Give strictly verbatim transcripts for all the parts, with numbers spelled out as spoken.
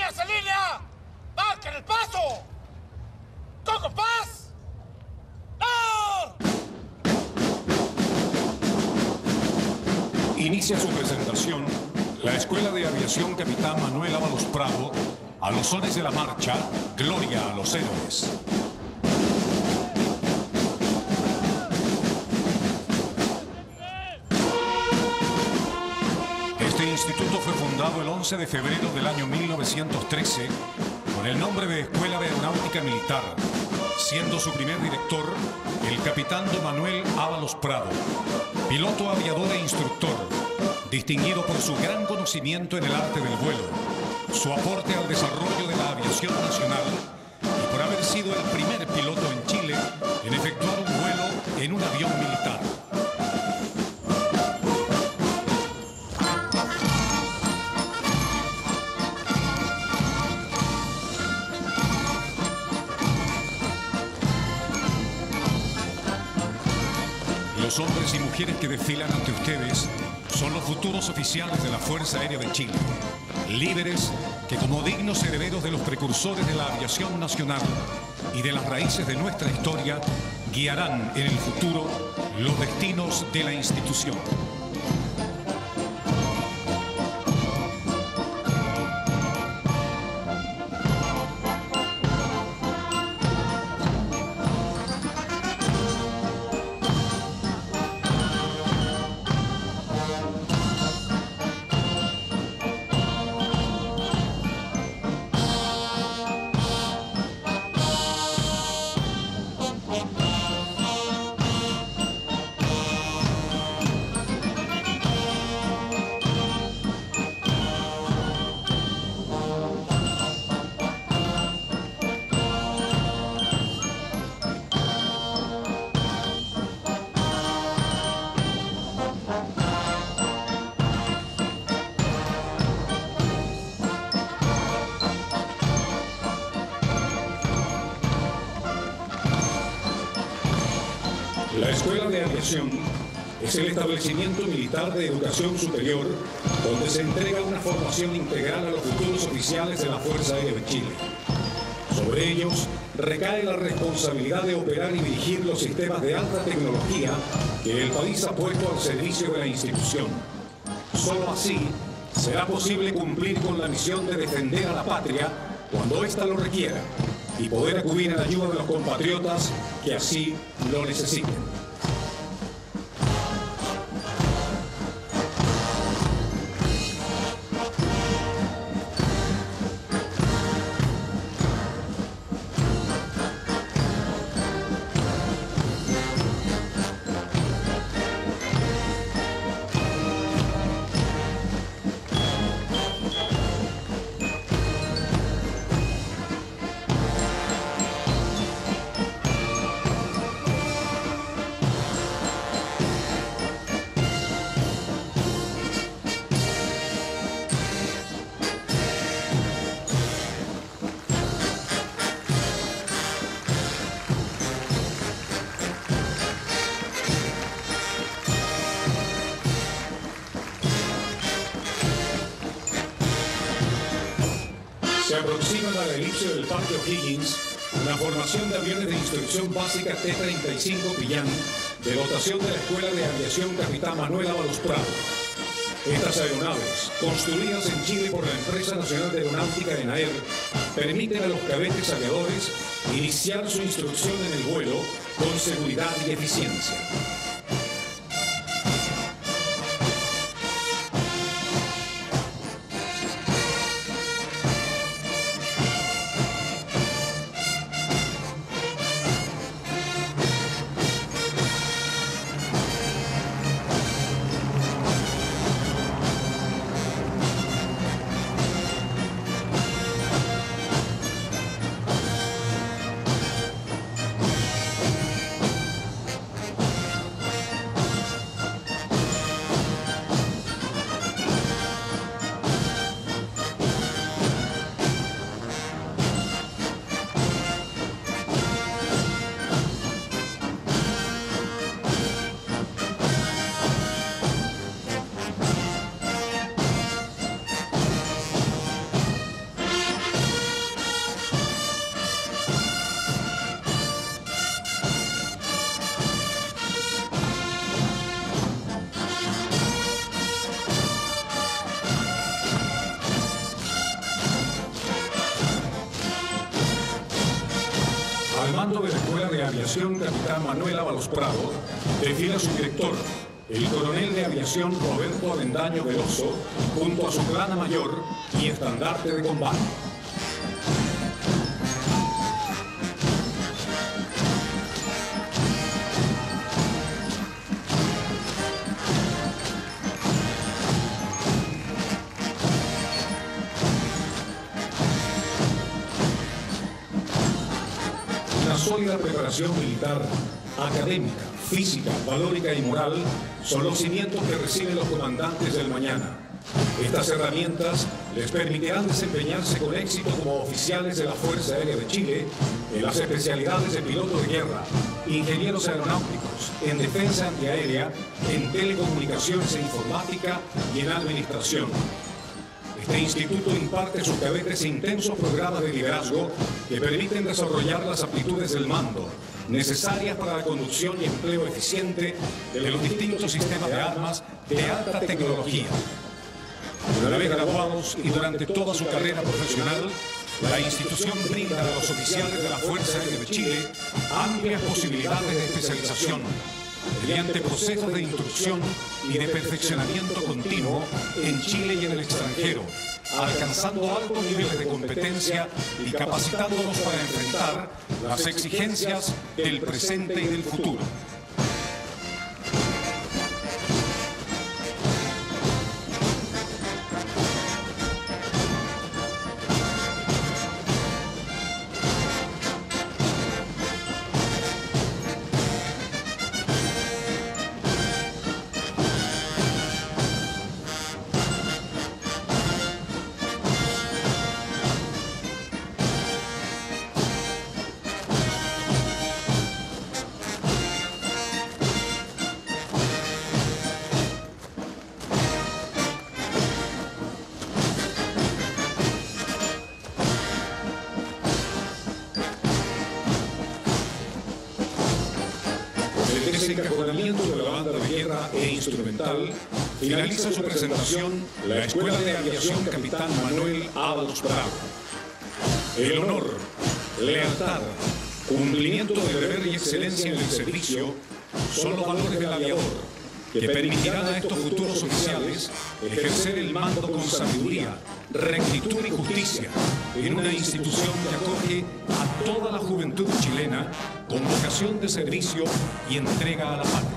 ¡Líneas en línea! ¡Marquen el paso! ¡Coco Paz! ¡No! Inicia su presentación la Escuela de Aviación Capitán Manuel Ábalos Prado, a los sones de la marcha Gloria a los Héroes. Este instituto fue fundado el once de febrero del año mil novecientos trece con el nombre de Escuela de Aeronáutica Militar, siendo su primer director el capitán don Manuel Ábalos Prado, piloto, aviador e instructor, distinguido por su gran conocimiento en el arte del vuelo, su aporte al desarrollo de la aviación nacional y por haber sido el primer piloto en Chile en efectuar un vuelo en un avión militar. Los hombres y mujeres que desfilan ante ustedes son los futuros oficiales de la Fuerza Aérea de Chile, líderes que como dignos herederos de los precursores de la aviación nacional y de las raíces de nuestra historia, guiarán en el futuro los destinos de la institución. La Escuela de Aviación es el establecimiento militar de educación superior donde se entrega una formación integral a los futuros oficiales de la Fuerza Aérea de Chile. Sobre ellos recae la responsabilidad de operar y dirigir los sistemas de alta tecnología que el país ha puesto al servicio de la institución. Solo así será posible cumplir con la misión de defender a la patria cuando ésta lo requiera y poder acudir en ayuda de los compatriotas que así lo necesiten. Se aproximan a la elipse del Parque O'Higgins una formación de aviones de instrucción básica T treinta y cinco Pillán de dotación de la Escuela de Aviación Capitán Manuel Ábalos Prado. Estas aeronaves, construidas en Chile por la Empresa Nacional de Aeronáutica ENAER, permiten a los cadetes aviadores iniciar su instrucción en el vuelo con seguridad y eficiencia. mando de la Escuela de Aviación Capitán Manuel Ábalos Prado, desfila su director, el coronel de aviación Roberto Avendaño Veloso, junto a su plana mayor y estandarte de combate. Una sólida preparación militar, académica, física, valórica y moral son los cimientos que reciben los comandantes del mañana. Estas herramientas les permitirán desempeñarse con éxito como oficiales de la Fuerza Aérea de Chile en las especialidades de piloto de guerra, ingenieros aeronáuticos, en defensa antiaérea, en telecomunicaciones e informática y en administración. Este instituto imparte a sus cadetes intensos programas de liderazgo que permiten desarrollar las aptitudes del mando, necesarias para la conducción y empleo eficiente de los distintos sistemas de armas de alta tecnología. Una vez graduados y durante toda su carrera profesional, la institución brinda a los oficiales de la Fuerza Aérea de Chile amplias posibilidades de especialización, mediante procesos de instrucción y de perfeccionamiento continuo en Chile y en el extranjero, alcanzando altos niveles de competencia y capacitándonos para enfrentar las exigencias del presente y del futuro. El encajonamiento de la banda de guerra e instrumental finaliza su presentación la Escuela de Aviación Capitán Manuel Ábalos Prado. El honor, lealtad, cumplimiento de deber y excelencia en el servicio son los valores del aviador que permitirán a estos futuros oficiales ejercer el mando con sabiduría, rectitud y justicia en una institución que acoge a toda la juventud chilena con vocación de servicio y entrega a la patria.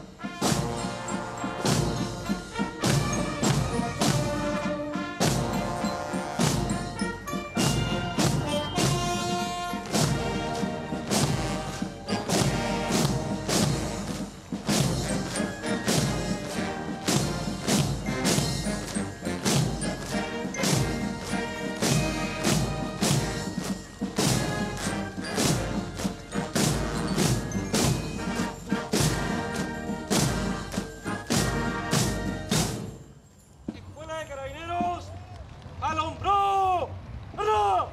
¡Al hombro! ¡Ara!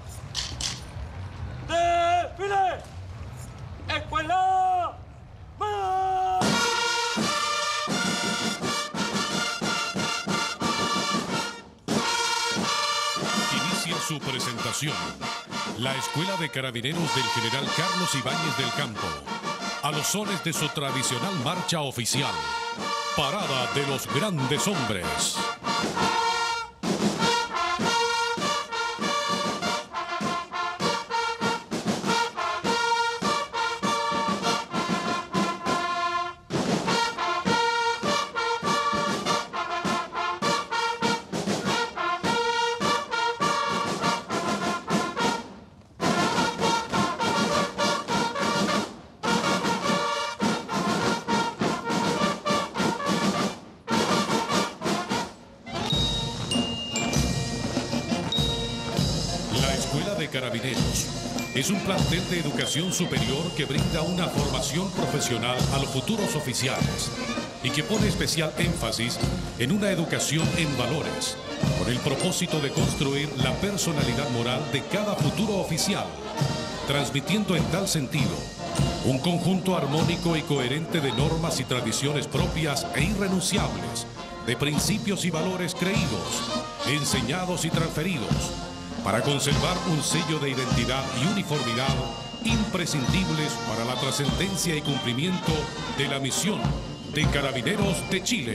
¡Desfile! ¡Escuela! ¡Más! Inicia su presentación la Escuela de Carabineros del General Carlos Ibáñez del Campo, a los sones de su tradicional marcha oficial, Parada de los Grandes Hombres. Carabineros es un plantel de educación superior que brinda una formación profesional a los futuros oficiales y que pone especial énfasis en una educación en valores, con el propósito de construir la personalidad moral de cada futuro oficial, transmitiendo en tal sentido un conjunto armónico y coherente de normas y tradiciones propias e irrenunciables, de principios y valores creídos, enseñados y transferidos, para conservar un sello de identidad y uniformidad imprescindibles para la trascendencia y cumplimiento de la misión de Carabineros de Chile.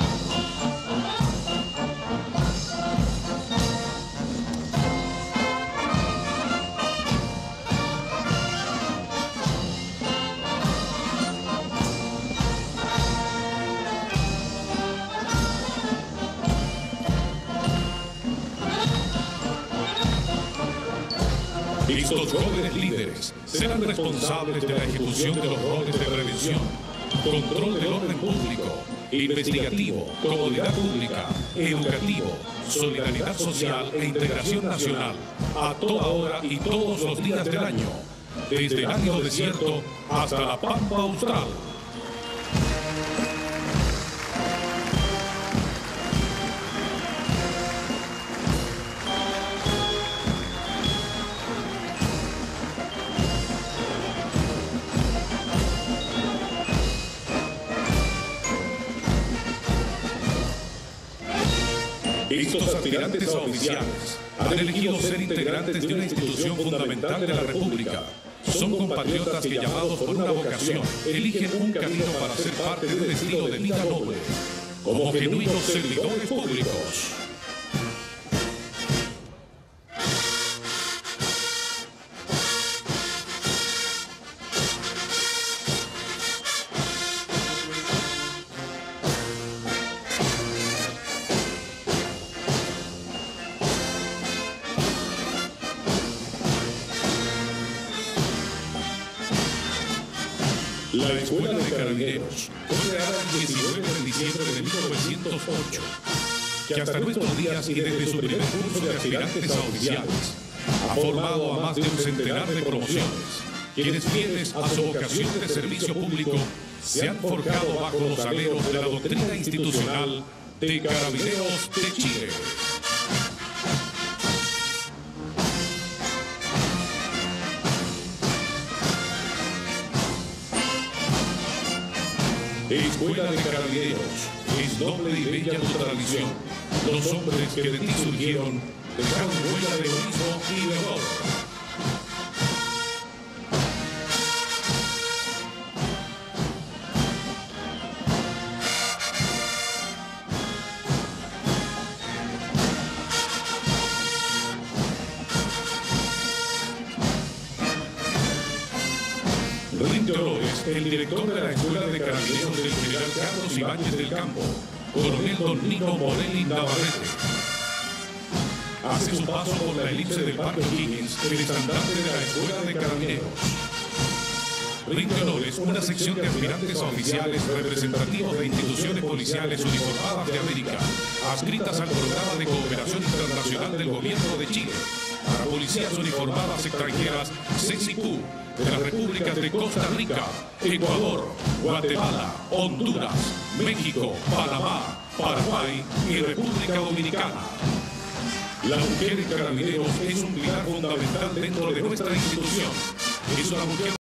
Estos jóvenes líderes serán responsables de la ejecución de los roles de prevención, control del orden público, investigativo, comodidad pública, educativo, solidaridad social e integración nacional a toda hora y todos los días del año, desde el árido desierto hasta la pampa austral. Estos aspirantes a oficiales han elegido ser integrantes de una institución fundamental de la República. Son compatriotas que, llamados por una vocación, eligen un camino para ser parte de un estilo de vida noble, como genuinos servidores públicos. La Escuela de Carabineros fue creada el diecinueve de diciembre de mil novecientos ocho, que hasta nuestros días y desde su primer curso de aspirantes a oficiales ha formado a más de un centenar de promociones, quienes fieles a su vocación de servicio público se han forjado bajo los aleros de la doctrina institucional de Carabineros de Chile. Escuela de Carabineros, es noble y bella tu tradición. Los hombres que de ti surgieron dejaron huella de heroísmo y de honor. Rinde honores el director de la Escuela de Carabineros del general Carlos Ibáñez del Campo, coronel don Nino Morelli Navarrete. Hace su paso por la elipse del Parque O'Higgins, el estandarte de la Escuela de Carabineros. Rinde honores una sección de aspirantes a oficiales representativos de instituciones policiales uniformadas de América, adscritas al programa de cooperación internacional del gobierno de Chile, para policías uniformadas extranjeras CECIPU, de las repúblicas de Costa Rica, Ecuador, Guatemala, Honduras, México, Panamá, Paraguay y República Dominicana. La mujer en Carabineros es un pilar fundamental dentro de nuestra institución. Es una mujer